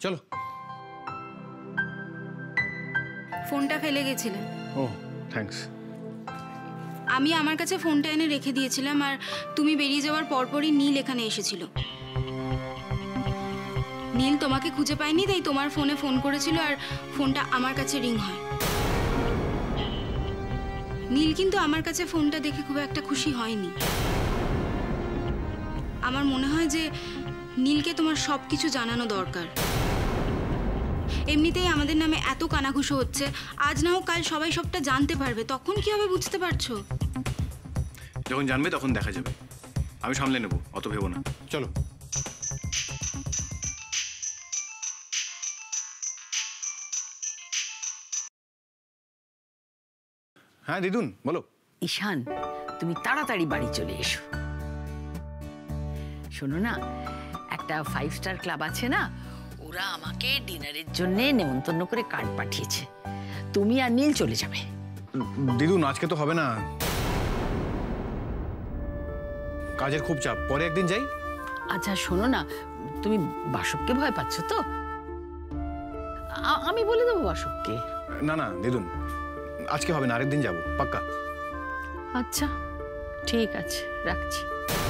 চলো। ফোনটা ফেলে গেছিলে? ও থ্যাঙ্কস। আমি আমার কাছে ফোনটা এনে রেখে দিয়েছিলাম, আর তুমি বেরিয়ে যাওয়ার পরপরই নীল এখানে এসেছিল। নীল তোমাকে খুঁজে পায়নি, তাই তোমার ফোনে ফোন করেছিল, আর ফোনটা আমার কাছে রিং হয়। নীল কিন্তু আমার কাছে ফোনটা দেখে খুব একটা খুশি হয়নি। আমার মনে হয় যে নীলকে তোমার সব কিছু জানানো দরকার। এমনিতেই আমাদের নামে এত কানাঘুষো হচ্ছে, আজ না হোক কাল সবাই সবটা জানতে পারবে, তখন কি হবে বুঝতে পারছো? যখন জানবে তখন দেখা যাবে, আমি সামলে নেব, অত ভেবো না। চলো। হ্যাঁ দিদুন বলো। ঈশান, তুমি তাড়াতাড়ি বাড়ি চলে এসো। শোনো না, একটা 5 স্টার ক্লাব আছে না, ওরা আমাকে ডিনারের জন্য নেমন্তন্ন করে কার্ড পাঠিয়েছে। তুমি আর নীল চলে যাবে। দিদুন আজকে তো হবে না, কাজের খুব চাপ, পরে একদিন যাই। আচ্ছা শোনো না, তুমি বাসবকে ভয় পাচ্ছ তো? আমি বলে দেবো বাসবকে। না না দিদুন, আজকে হবে না, আরেকদিন যাবো পাক্কা। আচ্ছা ঠিক আছে, রাখছি।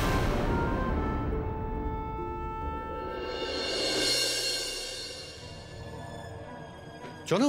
চলো।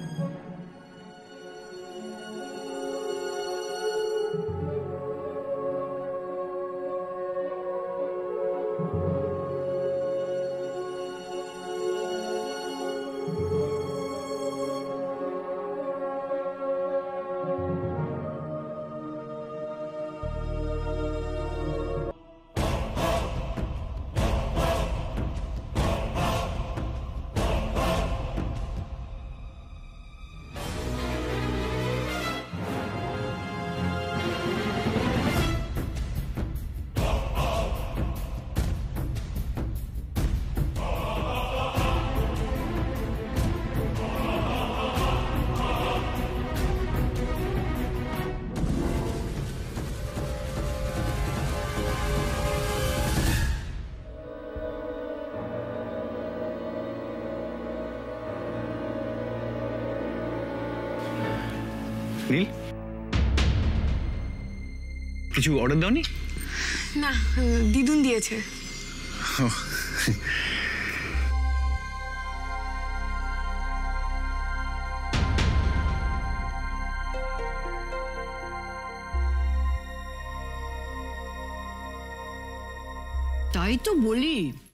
নীল, কিছু অর্ডার দাওনি? না, দিদুন দিয়েছে। তাই তো বলি,